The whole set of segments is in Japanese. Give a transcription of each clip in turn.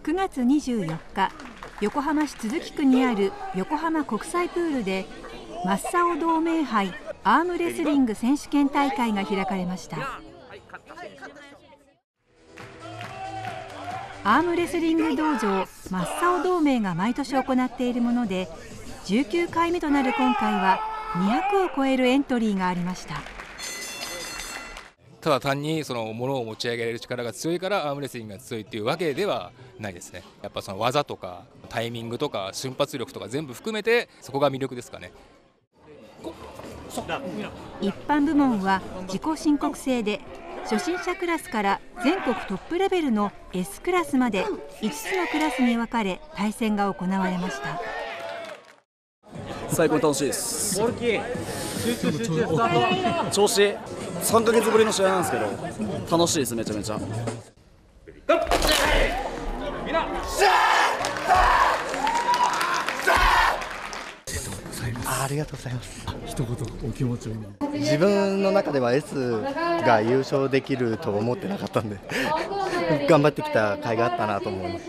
9月24日、横浜市都筑区にある横浜国際プールで真っ青同盟杯アームレスリング選手権大会が開かれました。アームレスリング道場真っ青同盟が毎年行っているもので、19回目となる今回は200を超えるエントリーがありました。 ただ単にその物を持ち上げられる力が強いからアームレスリングが強いっていうわけではないですね。やっぱその技とかタイミングとか瞬発力とか全部含めてそこが魅力ですかね。 一般部門は自己申告制で、初心者クラスから全国トップレベルの S クラスまで5つのクラスに分かれ対戦が行われました。 最高に楽しいです。調子3ヶ月ぶりの試合なんですけど楽しいです。めちゃめちゃありがとうございます。 一言お気持ちを。 自分の中では S が優勝できると思ってなかったんで頑張ってきた甲斐があったなと思います。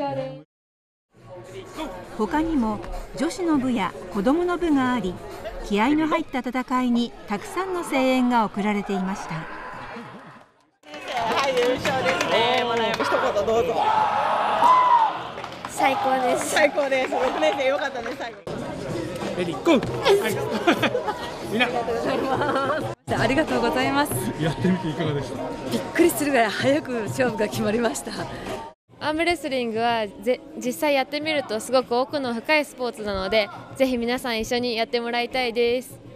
他にも女子の部や子どもの部があり、気合の入った戦いにたくさんの声援が送られていました。 はい、優勝ですね。一言どうぞ。 最高です。 最高です。6年生良かったね。最後。 レディーゴー。みんなありがとうございます。 やってみていかがでした？ びっくりするぐらい早く勝負が決まりました。 アームレスリングは実際やってみるとすごく奥の深いスポーツなので、ぜひ皆さん一緒にやってもらいたいです。